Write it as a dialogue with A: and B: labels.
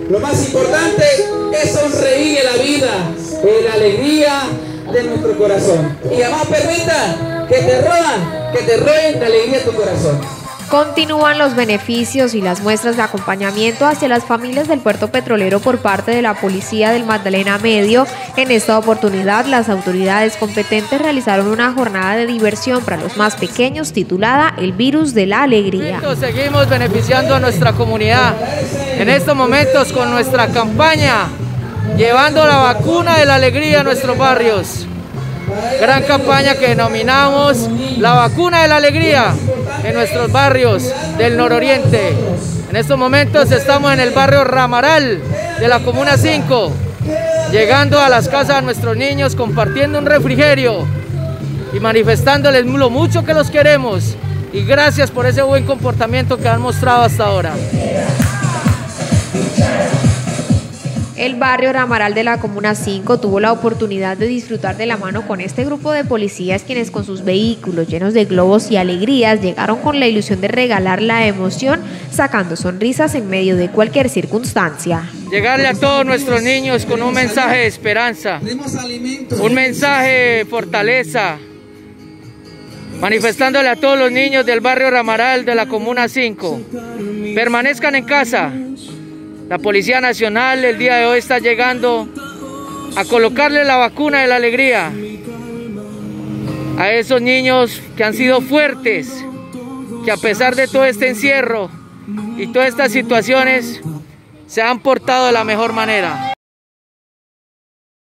A: Lo más importante es sonreír en la vida, en la alegría de nuestro corazón. Y jamás permita que te roben la alegría de tu corazón.
B: Continúan los beneficios y las muestras de acompañamiento hacia las familias del puerto petrolero por parte de la Policía del Magdalena Medio. En esta oportunidad, las autoridades competentes realizaron una jornada de diversión para los más pequeños titulada El Virus de la Alegría.
C: Seguimos beneficiando a nuestra comunidad en estos momentos con nuestra campaña, llevando la vacuna de la alegría a nuestros barrios. Gran campaña que denominamos la vacuna de la alegría en nuestros barrios del nororiente. En estos momentos estamos en el barrio Ramaral de la Comuna 5, llegando a las casas de nuestros niños, compartiendo un refrigerio y manifestándoles lo mucho que los queremos y gracias por ese buen comportamiento que han mostrado hasta ahora.
B: El barrio Ramaral de la Comuna 5 tuvo la oportunidad de disfrutar de la mano con este grupo de policías quienes con sus vehículos llenos de globos y alegrías llegaron con la ilusión de regalar la emoción, sacando sonrisas en medio de cualquier circunstancia.
C: Llegarle a todos nuestros niños con un mensaje de esperanza, un mensaje de fortaleza, manifestándole a todos los niños del barrio Ramaral de la Comuna 5, permanezcan en casa. La Policía Nacional el día de hoy está llegando a colocarle la vacuna de la alegría a esos niños que han sido fuertes, que a pesar de todo este encierro y todas estas situaciones se han portado de la mejor manera.